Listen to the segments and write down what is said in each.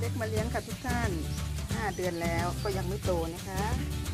เล็กมาเลี้ยงค่ะทุกท่าน5 เดือนแล้วก็ยังไม่โตนะคะ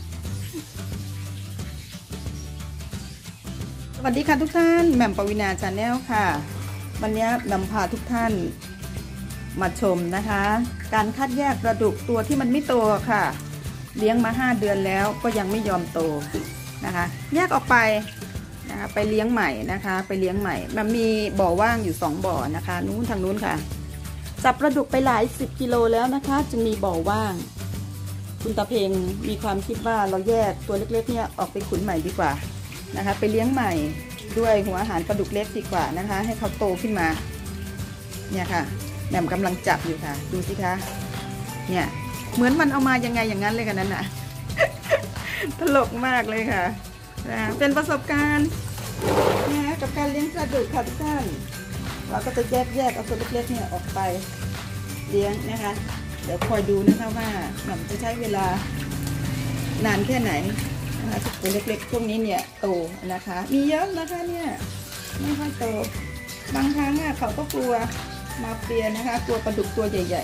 สวัสดีค่ะทุกท่านแหม่มปวีณาชาแนลค่ะวันนี้นำพาทุกท่านมาชมนะคะการคัดแยกปลาดุกตัวที่มันไม่โตค่ะเลี้ยงมา5 เดือนแล้วก็ยังไม่ยอมโตนะคะแยกออกไปนะคะไปเลี้ยงใหม่นะคะไปเลี้ยงใหม่มันมีบ่อว่างอยู่2 บ่อนะคะนู้นทางนู้นค่ะจับปลาดุกไปหลาย10 กิโลแล้วนะคะจึงมีบ่อว่างคุณตาเพงมีความคิดว่าเราแยกตัวเล็กๆเนี่ยออกไปขุนใหม่ดีกว่านะคะไปเลี้ยงใหม่ด้วยหัวอาหารปลาดุกเล็กดีกว่านะคะให้เขาโตขึ้นมาเนี่ยค่ะแหม่มกำลังจับอยู่ค่ะดูสิคะเนี่ยเหมือนมันเอามายังไงอย่างนั้นเลยกันนั้นน่ะ ตลกมากเลยค่ะเป็นประสบการณ์นะกับการเลี้ยงปลาดุกค่ะทุกท่านเราก็จะแยกเอาตัวเล็กๆเนี่ยออกไปเลี้ยงนะคะเดี๋ยวคอยดูนะคะว่าแหม่มจะใช้เวลานานแค่ไหนนะคะตัวเล็กๆพวกนี้เนี่ยโตนะคะมีเยอะนะคะเนี่ยไม่ค่อยโตบางครั้งเขาก็กลัวมาเฟียนะคะกลัวปลาดุกตัวใหญ่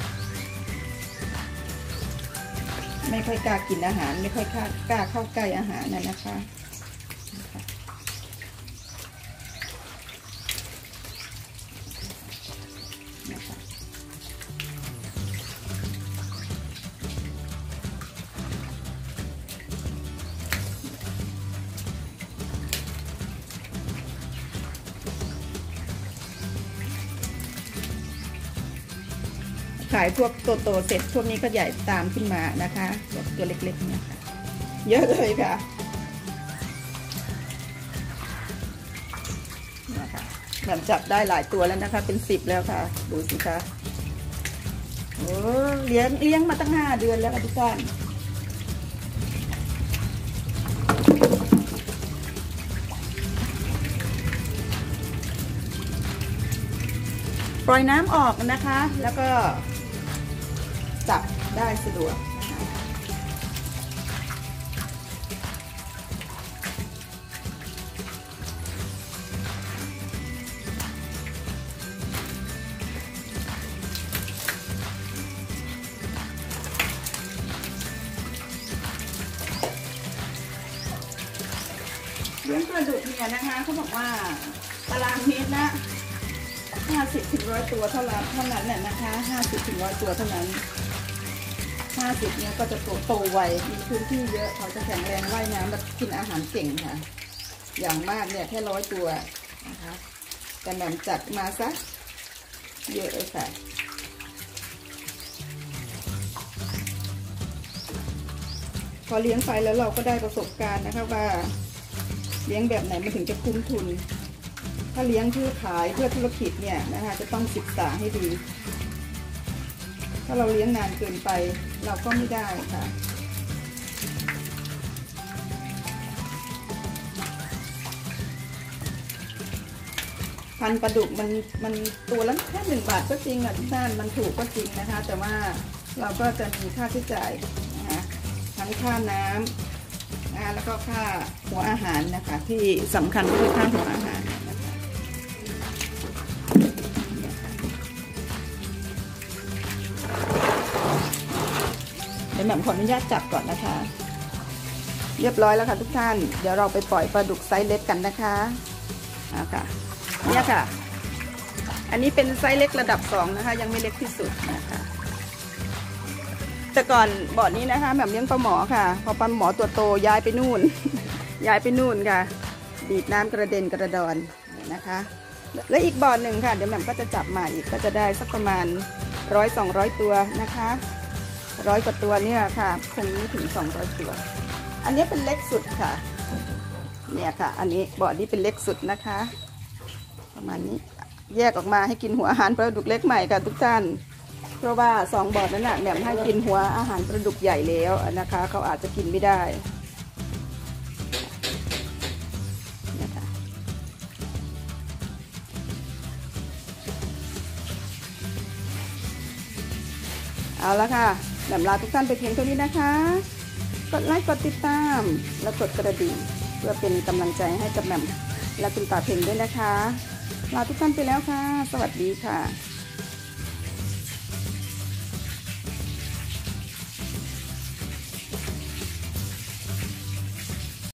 ๆไม่ค่อยกล้ากินอาหารไม่ค่อยกล้าเข้าใกล้อาหารนะคะขายพวกโตๆเสร็จพวกนี้ก็ใหญ่ตามขึ้นมานะคะตัวเล็กๆเนี่ยค่ะเยอะเลยค่ะนะคะแบบจับได้หลายตัวแล้วนะคะเป็น10แล้วค่ะดูสิคะโอ้เลี้ยงมาตั้ง5 เดือนแล้วค่ะทุกท่านปล่อยน้ำออกนะคะแล้วก็จับได้สะดวกนะคะเลี้ยงปลาดุกเนี่ยนะคะเขาบอกว่าตารางเมตรละ50 ถึง 100 ตัวเท่านั้นแหละนะคะ50 ถึง 100 ตัวเท่านั้น50เนี่ยก็จะโตไวมีพื้นที่เยอะเขาจะแข็งแรงว่ายน้ำและกินอาหารเก่งค่ะอย่างมากเนี่ยแค่100 ตัวนะคะแต่แหม่มจัดมาซะเยอะเลยค่ะพอเลี้ยงไปแล้วเราก็ได้ประสบการณ์นะคะว่าเลี้ยงแบบไหนมันถึงจะคุ้มทุนถ้าเลี้ยงเพื่อขายเพื่อธุรกิจเนี่ยนะคะจะต้องศึกษาให้ดีถ้าเราเลี้ยงนานเกินไปเราก็ไม่ได้ค่ะพันปลาดุกมันตัวละแค่1 บาทก็จริงอ่ะทุกท่านมันถูกก็จริงนะคะแต่ว่าเราก็จะมีค่าใช้จ่ายนะคะทั้งค่าน้ำแล้วก็ค่าหัวอาหารนะคะที่สำคัญก็คือค่าหัวอาหารเดี๋ยวแหม่มขออนุญาตจับก่อนนะคะเรียบร้อยแล้วค่ะทุกท่านเดี๋ยวเราไปปล่อยปลาดุกไซส์เล็กกันนะคะค่ะเนี่ยค่ะอันนี้เป็นไซส์เล็กระดับ2นะคะยังไม่เล็กที่สุดนะคะแต่ก่อนบ่อนี้นะคะแหม่มเลี้ยงปลาหมอค่ะพอปลาหมอตัวโตย้ายไปนู่น ย้ายไปนู่นค่ะดีดน้ำกระเด็นกระดอนนะคะและอีกบ่อหนึ่งค่ะเดี๋ยวแหม่มก็จะจับมาอีกก็จะได้สักประมาณ100-200 ตัวนะคะ100 กว่าตัวเนี่ยค่ะคงไม่ถึง200 ตัวอันนี้เป็นเล็กสุดค่ะเนี่ยค่ะอันนี้บ่อนี้เป็นเล็กสุดนะคะประมาณนี้แยกออกมาให้กินหัวอาหารปลาดุกเล็กใหม่ค่ะทุกท่านเพราะว่า2 บ่อนั้นน่ะแหม่มให้กินหัวอาหารปลาดุกใหญ่แล้วนะคะเขาอาจจะกินไม่ได้นะคะเอาละค่ะแหม่มลาทุกท่านไปเพียงเท่านี้นะคะกดไลค์กดติดตามและกดกระดิ่งเพื่อเป็นกำลังใจให้กับแหม่มและคุณตาเพ็งด้วยนะคะลาทุกท่านไปแล้วค่ะสวัสดีค่ะ